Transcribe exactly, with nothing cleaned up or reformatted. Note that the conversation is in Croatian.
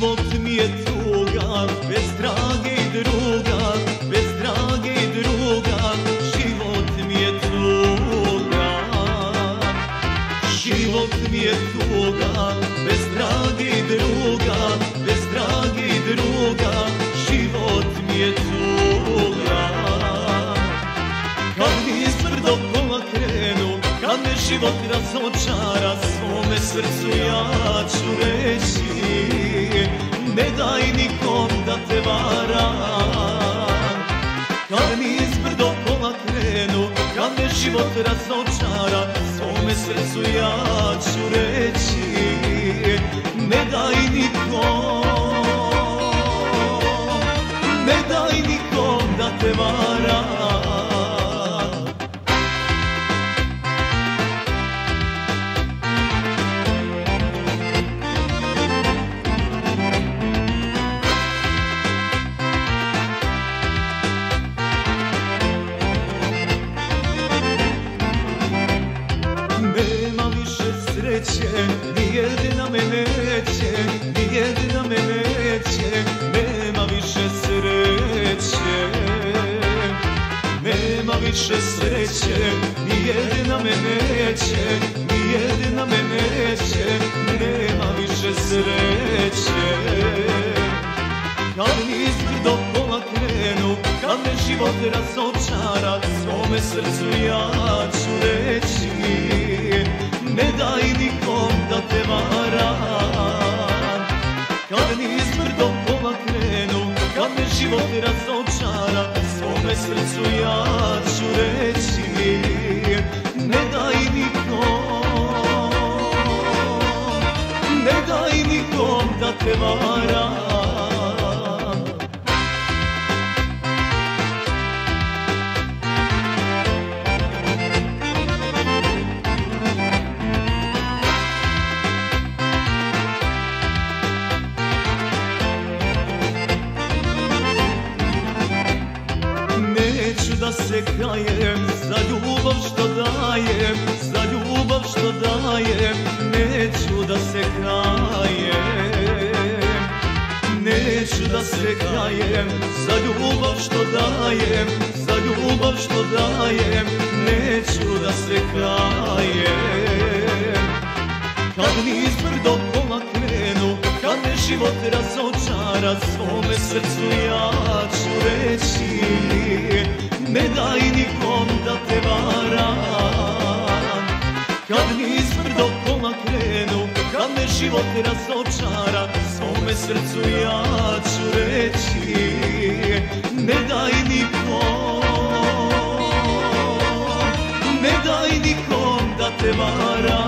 Život mi je tuga, bez drage i druga, bez drage i druga, život mi je tuga. Život mi je tuga, bez drage i druga, bez drage i druga, život mi je tuga. Kad mi izbrdo kola krenu, kad me život razočara, svome srcu ja ću reći, ne daj nikom da te varam. Kad mi izbrdo kola krenu, kad me život razočara, svome srcu ja ću reći, ne daj nikom, ne daj nikom da te varam. Nema više sreće, nijedna me neće, nijedna me neće, nema više sreće. Nema više sreće, nijedna me neće, nijedna me neće, nema više sreće. Kad mi izbrdo kola krenu, kad me život razočara, svome srcu ja ću reći, ne daj nikom da te varam. Kad mi izbrdo kola krenu, kad me život razočara, svome srcu ja ću reći, ne daj nikom, ne daj nikom da te varam. Neću da se kajem za ljubav što dajem, za ljubav što dajem, neću da se kajem. Neću da se kajem za ljubav što dajem, za ljubav što dajem, neću da se kajem. Kad mi izbrdo kola krenu, kad me život razočara, svome srcu ja ću reći, ne daj nikom da te varam. Kad mi izbrdo kola krenu, kad me život razočara, svome srcu ja ću reći, ne daj nikom, ne daj nikom da te varam.